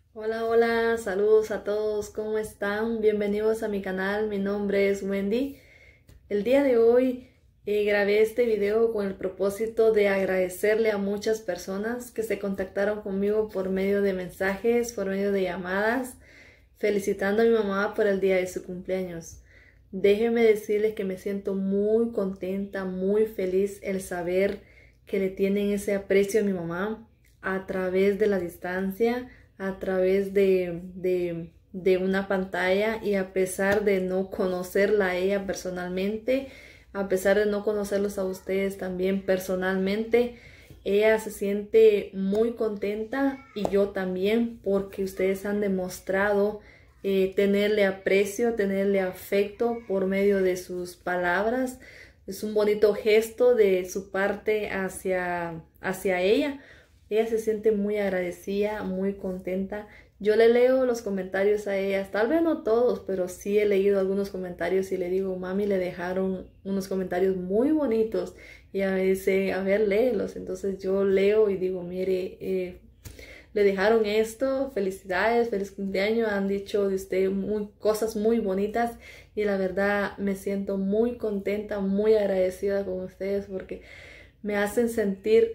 Hola, hola, saludos a todos, ¿cómo están? Bienvenidos a mi canal, mi nombre es Wendy. El día de hoy grabé este video con el propósito de agradecerle a muchas personas que se contactaron conmigo por medio de mensajes, por medio de llamadas, felicitando a mi mamá por el día de su cumpleaños. Déjenme decirles que me siento muy contenta, muy feliz el saber que le tienen ese aprecio a mi mamá a través de la distancia, a través de una pantalla, y a pesar de no conocerla a ella personalmente, a pesar de no conocerlos a ustedes también personalmente, ella se siente muy contenta y yo también, porque ustedes han demostrado tenerle aprecio, tenerle afecto por medio de sus palabras. Es un bonito gesto de su parte hacia ella. Ella se siente muy agradecida, muy contenta. Yo le leo los comentarios a ella, tal vez no todos, pero sí he leído algunos comentarios y le digo, mami, le dejaron unos comentarios muy bonitos. Y ella me dice, a ver, léelos. Entonces yo leo y digo, mire, le dejaron esto, felicidades, feliz cumpleaños, han dicho de usted cosas muy bonitas, y la verdad me siento muy contenta, muy agradecida con ustedes porque me hacen sentir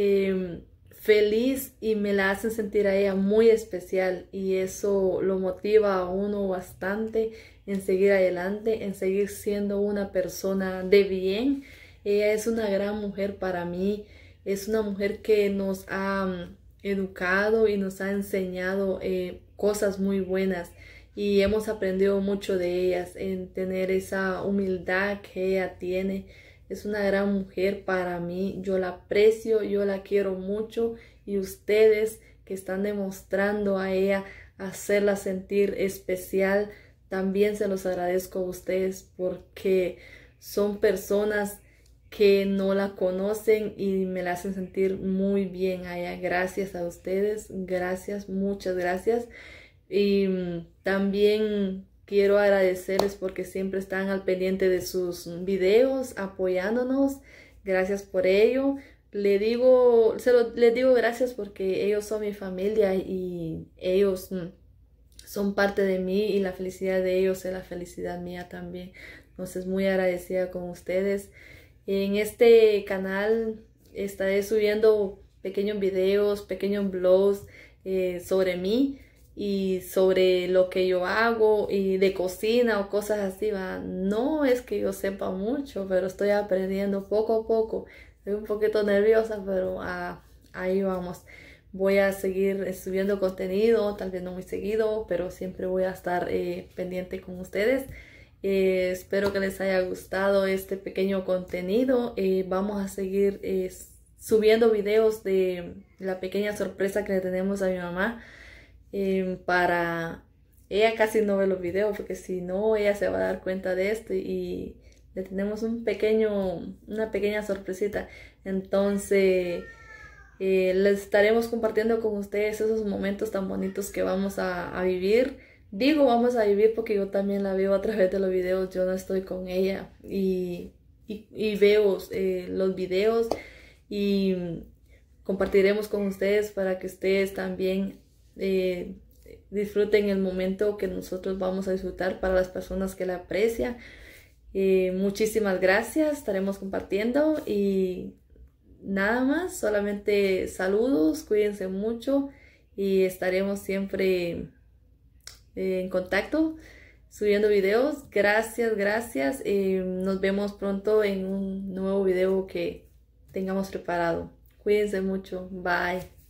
feliz y me la hacen sentir a ella muy especial, y eso lo motiva a uno bastante en seguir adelante, en seguir siendo una persona de bien. Ella es una gran mujer para mí, es una mujer que nos ha educado y nos ha enseñado cosas muy buenas, y hemos aprendido mucho de ellas, en tener esa humildad que ella tiene. Es una gran mujer para mí, yo la aprecio, yo la quiero mucho, y ustedes que están demostrando a ella hacerla sentir especial, también se los agradezco a ustedes, porque son personas que no la conocen y me la hacen sentir muy bien a ella. Gracias a ustedes, gracias, muchas gracias. Y también quiero agradecerles porque siempre están al pendiente de sus videos, apoyándonos. Gracias por ello. Les digo gracias porque ellos son mi familia y ellos son parte de mí, y la felicidad de ellos es la felicidad mía también. Entonces, muy agradecida con ustedes. En este canal estaré subiendo pequeños videos, pequeños blogs sobre mí y sobre lo que yo hago y de cocina o cosas así, ¿va? No es que yo sepa mucho, pero estoy aprendiendo poco a poco. Estoy un poquito nerviosa, pero ahí vamos. Voy a seguir subiendo contenido, tal vez no muy seguido, pero siempre voy a estar pendiente con ustedes. Espero que les haya gustado este pequeño contenido. Vamos a seguir subiendo videos de la pequeña sorpresa que le tenemos a mi mamá. Para ella casi no ve los videos, porque si no ella se va a dar cuenta de esto, y le tenemos una pequeña sorpresita. Entonces les estaremos compartiendo con ustedes esos momentos tan bonitos que vamos a vivir. Digo vamos a vivir porque yo también la veo a través de los videos, yo no estoy con ella, y veo los videos, y compartiremos con ustedes para que ustedes también disfruten el momento que nosotros vamos a disfrutar para las personas que la aprecian. Muchísimas gracias, estaremos compartiendo y nada más, solamente saludos, cuídense mucho y estaremos siempre en contacto subiendo videos. Gracias, gracias. Nos vemos pronto en un nuevo video que tengamos preparado. Cuídense mucho. Bye.